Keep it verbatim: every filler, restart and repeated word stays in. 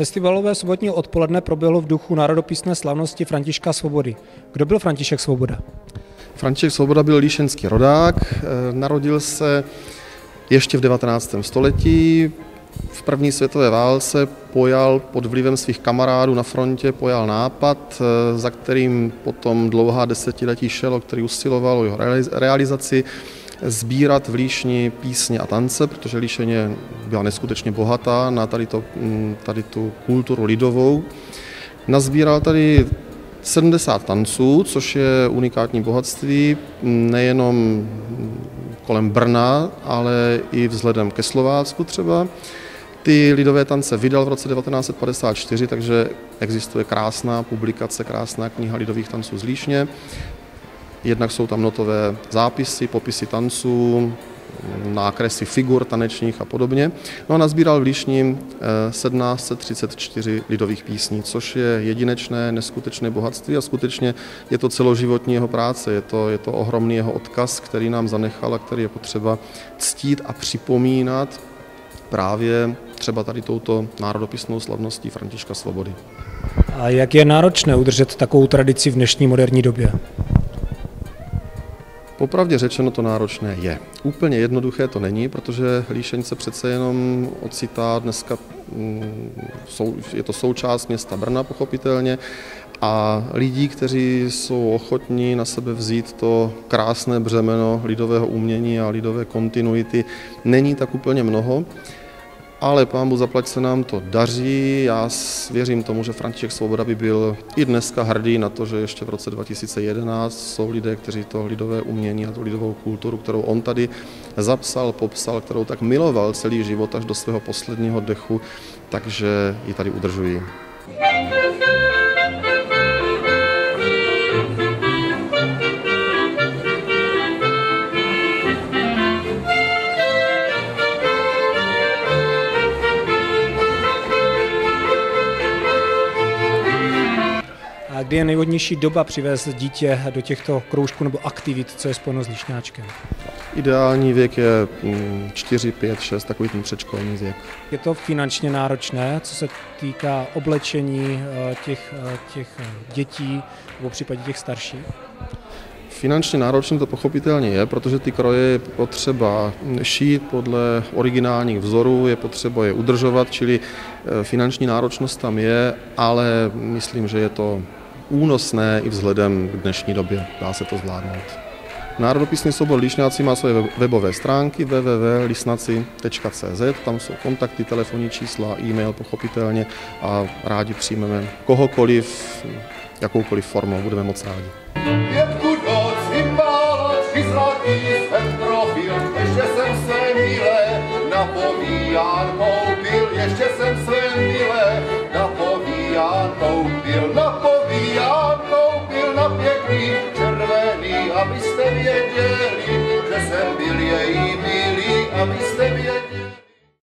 Festivalové sobotní odpoledne proběhlo v duchu národopisné slavnosti Františka Svobody. Kdo byl František Svoboda? František Svoboda byl líšeňský rodák, narodil se ještě v devatenáctém století. V první světové válce pojal pod vlivem svých kamarádů na frontě pojal nápad, za kterým potom dlouhá desetiletí šel, který usiloval o jeho realizaci, sbírat v Líšni písně a tance, protože Líšeň byla neskutečně bohatá na tady, to, tady tu kulturu lidovou. Nazbíral tady sedmdesát tanců, což je unikátní bohatství, nejenom kolem Brna, ale i vzhledem ke Slovácku třeba. Ty lidové tance vydal v roce devatenáct set padesát čtyři, takže existuje krásná publikace, krásná kniha lidových tanců z Líšně. Jednak jsou tam notové zápisy, popisy tanců, nákresy figur tanečních a podobně. No a nazbíral v Líšni sedmnáct set třicet čtyři lidových písní, což je jedinečné, neskutečné bohatství a skutečně je to celoživotní jeho práce, je to, je to ohromný jeho odkaz, který nám zanechal a který je potřeba ctít a připomínat právě třeba tady touto národopisnou slavností Františka Svobody. A jak je náročné udržet takovou tradici v dnešní moderní době? Popravdě řečeno to náročné je. Úplně jednoduché to není, protože Líšeň se přece jenom ocitá dneska, je to součást města Brna pochopitelně, a lidí, kteří jsou ochotní na sebe vzít to krásné břemeno lidového umění a lidové kontinuity, není tak úplně mnoho. Ale pánbůh zaplať se nám to daří, já věřím tomu, že František Svoboda by byl i dneska hrdý na to, že ještě v roce dva tisíce jedenáct jsou lidé, kteří to lidové umění a tu lidovou kulturu, kterou on tady zapsal, popsal, kterou tak miloval celý život až do svého posledního dechu, takže ji tady udržují. A kdy je nejvhodnější doba přivést dítě do těchto kroužků nebo aktivit, co je spojeno s líšňáčkem? Ideální věk je čtyři, pět, šest, takový ten předškolní věk. Je to finančně náročné, co se týká oblečení těch, těch dětí nebo v případě těch starších? Finančně náročné to pochopitelně je, protože ty kroje je potřeba šít podle originálních vzorů, je potřeba je udržovat, čili finanční náročnost tam je, ale myslím, že je to únosné i vzhledem k dnešní době, dá se to zvládnout. Národopisný soubor Líšňáci má své webové stránky w w w tečka lisnaci tečka c z, tam jsou kontakty, telefonní čísla, e-mail pochopitelně a rádi přijmeme kohokoliv, jakoukoliv formou, budeme moc rádi.